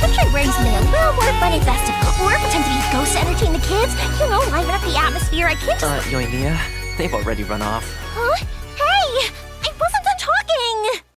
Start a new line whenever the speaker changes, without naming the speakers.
Picture wearing something a little more fun and festive, or pretend to be ghosts to entertain the kids. You know, liven up the atmosphere. I can't just...
Yoimiya, they've already run off.
Huh? Hey!